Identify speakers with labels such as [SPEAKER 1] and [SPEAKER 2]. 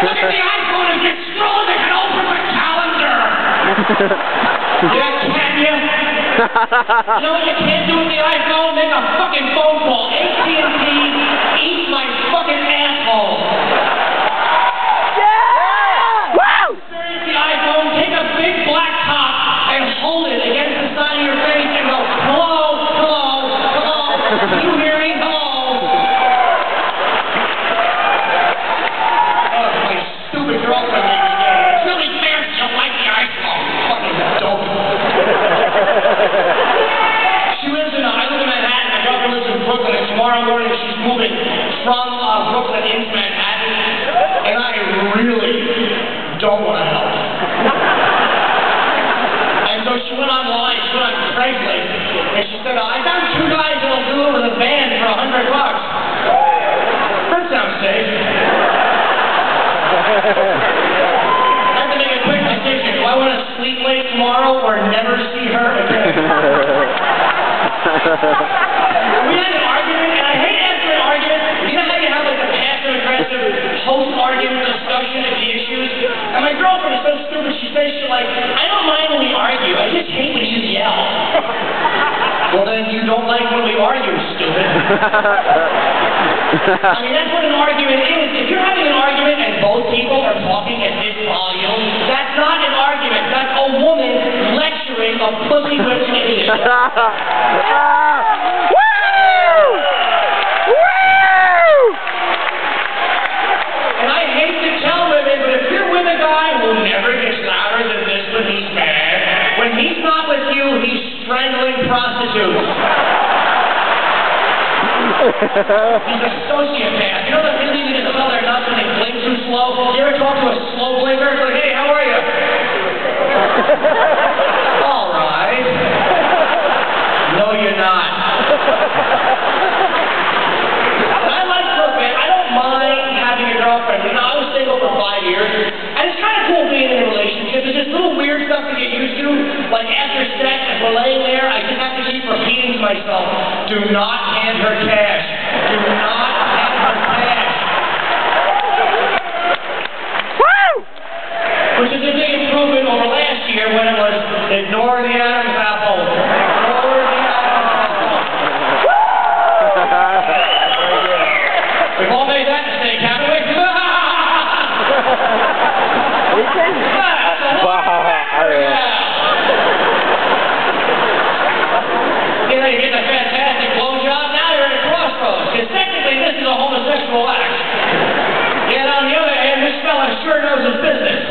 [SPEAKER 1] look at the iPhone and get scrolling and can open my calendar. Yeah, can you? You know what you can't do with the iPhone? Make a fucking phone call. AT&T, eat my fucking asshole.
[SPEAKER 2] Yeah! Woo!
[SPEAKER 1] Experience the iPhone, take a big black top and hold it against the side of your face and go, hello, hello, hello. Can you hear me? Hello. Oh, my stupid girlfriend made me gay. It's really fancy. I like the iPhone. Fucking dope. I live in Manhattan, my girlfriend lives in Brooklyn, and tomorrow morning she's moving from Brooklyn into Manhattan, and I really don't want to help. And so she went online, she went on Craigslist, and she said, I found 2 guys that'll do it with a van for $100. That sounds safe. I have to make a quick decision. Do I want to sleep late tomorrow or never see her again? We had an argument, and I hate after an argument. You know how you have like a passive-aggressive post-argument discussion of the issues? And my girlfriend is so stupid, she says shit like, I don't mind when we argue, I just hate when you yell. Well then you don't like when we argue, stupid. I mean, that's what an argument is. If you're having an argument and both people are talking at this volume, that's not an argument. That's a woman lecturing a pussy-whipped idiot. And I hate to tell women, but if you're with a guy who never gets louder than this when he's mad, when he's not with you, he's strangling prostitutes. He's a sociopath. You know that really need to smell their nuts when they blink too slow? You ever talk to a slow blinker? It's like, hey, how are you? All right. No, you're not. I like girlfriend. I don't mind having a girlfriend. You know, I was single for 5 years, and it's kind of cool being in a relationship. There's just little weird stuff to get used to. Like after sex, if we're laying there, I just have to keep repeating to myself, do not hand her cash. Do not hand her cash.
[SPEAKER 2] Woo!
[SPEAKER 1] Which is a big improvement over last year when it was ignore the Adam's apple. Ignore the Adam's apple. We've all made that mistake, haven't we? You know, you get a fantastic blowjob, now you're at a crossroads, because technically this is a homosexual act. Yet on the other hand, this fella sure knows his business.